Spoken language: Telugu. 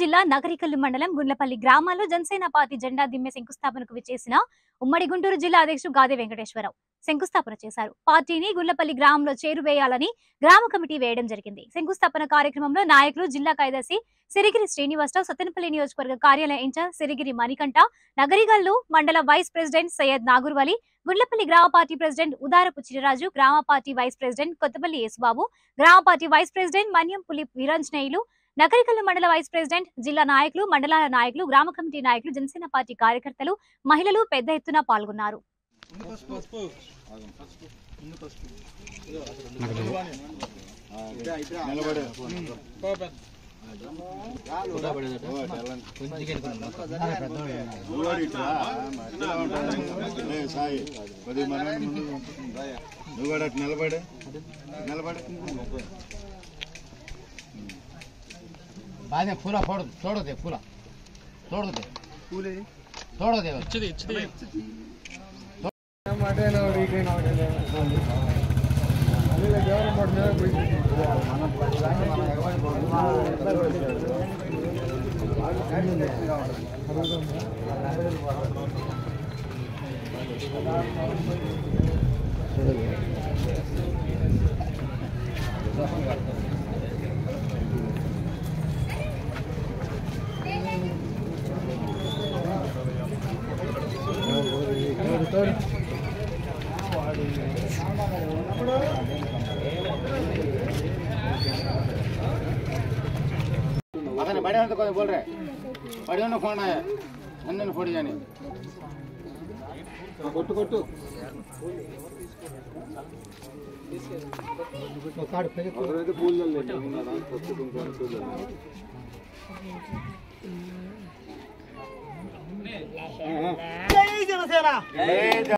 జిల్లా నగరికల్లు మండలం గుండ్లపల్లి గ్రామాల్లో జనసేన పార్టీ జెండా దిమ్మె శంకుస్థాపనకు విచ్చేసిన ఉమ్మడి గుంటూరు జిల్లా అధ్యక్షుడు గాదే వెంకటేశ్వరరావు శంకుస్థాపన చేశారు. పార్టీని గుండ్లపల్లి గ్రామంలో చేరువేయాలని గ్రామ కమిటీ వేయడం జరిగింది. శంకుస్థాపన కార్యక్రమంలో నాయకులు జిల్లా కార్యదర్శి సిరిగిరి శ్రీనివాసరావు, సత్తెనపల్లి నియోజకవర్గ కార్యాలయ ఇన్ఛార్జ్ సిరిగిరి మణికంఠ, నగరికల్లు మండల వైస్ ప్రెసిడెంట్ సయ్యద్ నాగూర్వలి, గుండ్లపల్లి గ్రామ పార్టీ ప్రెసిడెంట్ ఉదారపు చిరరాజు, గ్రామ party vice president Kothapalli Yesubabu, గ్రామ party vice president Manyampuli Veeranjaneyulu, Nagarikallu మండల వైస్ ప్రెసిడెంట్, జిల్లా నాయకులు, మండలాల నాయకులు, గ్రామ కమిటీ నాయకులు, జనసేన పార్టీ కార్యకర్తలు, మహిళలు పెద్ద ఎత్తున పాల్గొన్నారు. बाद फूला छोड़ दे फूला छोड़ दे छोड़ दे बड़े होने तो कोई बोल रहे बड़े होने फोन आया अन्य फोड़ी जाने कोट्टू कोट्टू कार्ड पे तो फूल ले जय जनसेना।